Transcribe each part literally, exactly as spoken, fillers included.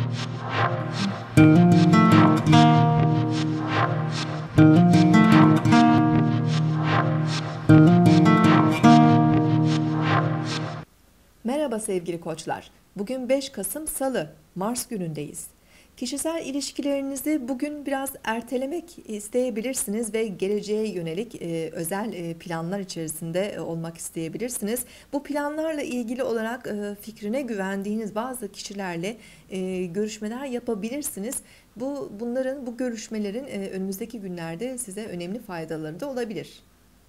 Merhaba sevgili koçlar. Bugün beş Kasım Salı, Mars günündeyiz. Kişisel ilişkilerinizi bugün biraz ertelemek isteyebilirsiniz ve geleceğe yönelik e, özel e, planlar içerisinde e, olmak isteyebilirsiniz. Bu planlarla ilgili olarak e, fikrine güvendiğiniz bazı kişilerle e, görüşmeler yapabilirsiniz. Bu bunların, bu görüşmelerin e, önümüzdeki günlerde size önemli faydaları da olabilir.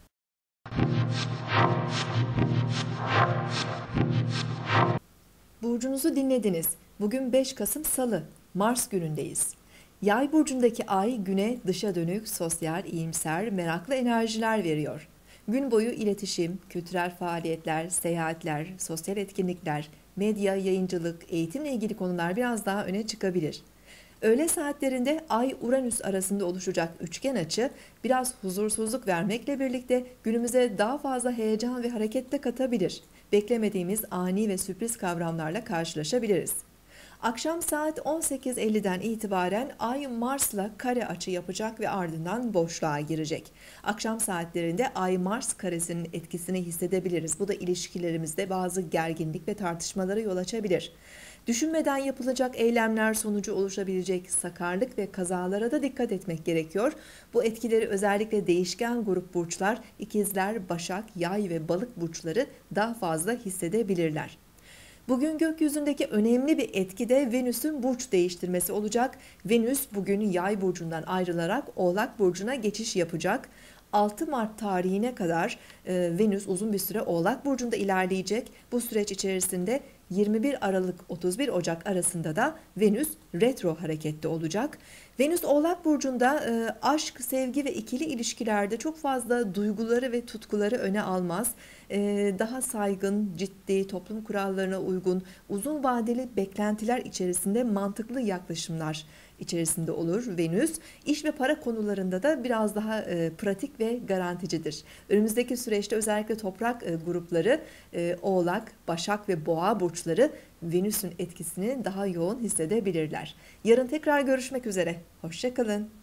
Burcunuzu dinlediniz. Bugün beş Kasım Salı, Mars günündeyiz. Yay burcundaki ay güne dışa dönük, sosyal, iyimser, meraklı enerjiler veriyor. Gün boyu iletişim, kültürel faaliyetler, seyahatler, sosyal etkinlikler, medya, yayıncılık, eğitimle ilgili konular biraz daha öne çıkabilir. Öğle saatlerinde Ay-Uranüs arasında oluşacak üçgen açı biraz huzursuzluk vermekle birlikte günümüze daha fazla heyecan ve hareket de katabilir. Beklemediğimiz ani ve sürpriz kavramlarla karşılaşabiliriz. Akşam saat on sekiz elliden itibaren Ay Mars'la kare açı yapacak ve ardından boşluğa girecek. Akşam saatlerinde Ay Mars karesinin etkisini hissedebiliriz. Bu da ilişkilerimizde bazı gerginlik ve tartışmalara yol açabilir. Düşünmeden yapılacak eylemler sonucu oluşabilecek sakarlık ve kazalara da dikkat etmek gerekiyor. Bu etkileri özellikle değişken grup burçlar, ikizler, başak, yay ve balık burçları daha fazla hissedebilirler. Bugün gökyüzündeki önemli bir etki de Venüs'ün burç değiştirmesi olacak. Venüs bugün Yay burcundan ayrılarak Oğlak burcuna geçiş yapacak. altı Mart tarihine kadar e, Venüs uzun bir süre Oğlak burcunda ilerleyecek. Bu süreç içerisinde yirmi bir Aralık otuz bir Ocak arasında da Venüs retro harekette olacak. Venüs Oğlak burcunda e, aşk, sevgi ve ikili ilişkilerde çok fazla duyguları ve tutkuları öne almaz. E, daha saygın, ciddi, toplum kurallarına uygun, uzun vadeli beklentiler içerisinde mantıklı yaklaşımlar içerisinde olur Venüs. İş ve para konularında da biraz daha e, pratik ve garanticidir. Önümüzdeki süreçte özellikle toprak e, grupları e, Oğlak, Başak ve Boğa burçları Venüs'ün etkisini daha yoğun hissedebilirler. Yarın tekrar görüşmek üzere. Hoşça kalın.